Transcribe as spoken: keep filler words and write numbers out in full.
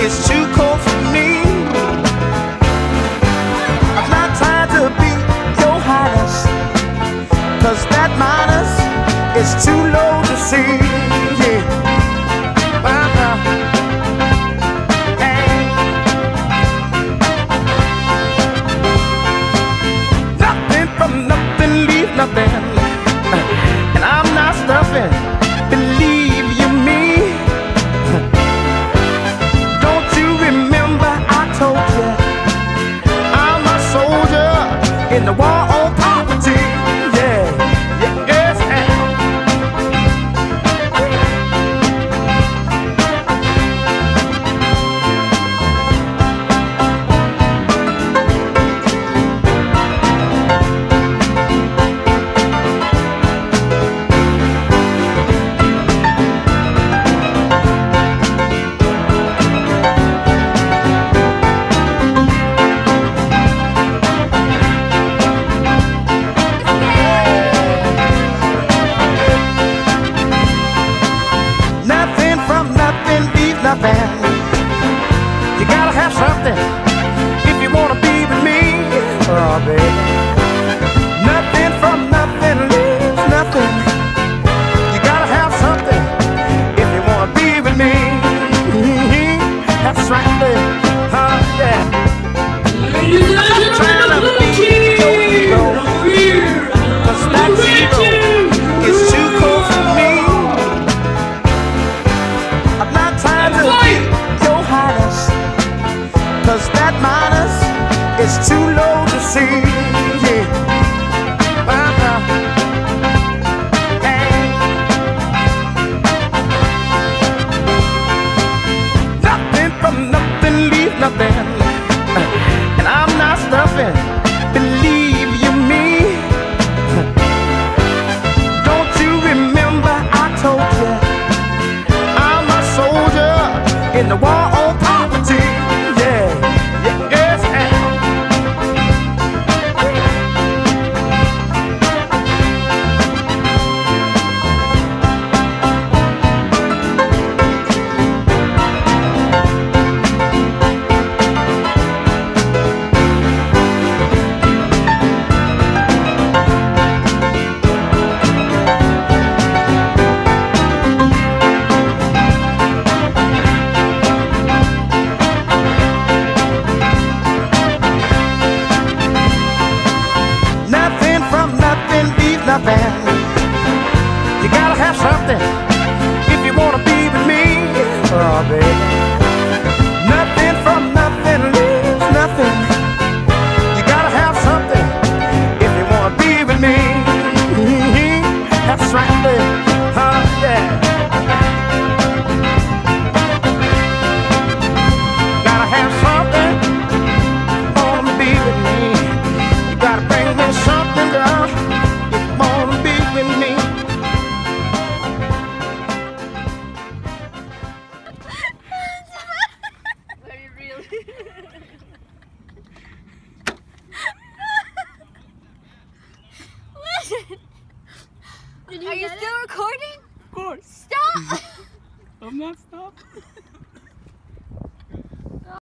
is too cold for me. I'm not trying to be your highness, 'cause that minus is too low to see. Yeah. Uh-huh. Hey. Nothing from nothing, leave nothing. And I'm not stuffing, believe you me. Don't you remember I told you I'm a soldier in the war on poverty? Yeah, yeah, yes, and nothing. You gotta have something if you wanna be with me. Oh, baby. Nothing from nothing leaves nothing. You gotta have something if you wanna be with me. That's right, baby. Huh, yeah. I'm trying to be your hero, 'cause that hero is too cold for me. I'm not trying to be your highness, 'cause that minus is too low to see. Yeah. Uh-huh. Hey. Nothing from nothing, leave nothing. And I'm not stuffing, believe you me. Don't you remember I told you I'm a soldier in the war on poverty? Yeah, yeah, yes, and nothing. You gotta have something if you wanna be with me. Oh, baby. Nothing from nothing leaves nothing. You gotta have something if you wanna be with me. That's right, baby. Huh, yeah. Gotta have something if you wanna be with me. You gotta bring me something, girl. Did you Are you still it? recording? Of course. Stop! I'm not stopping.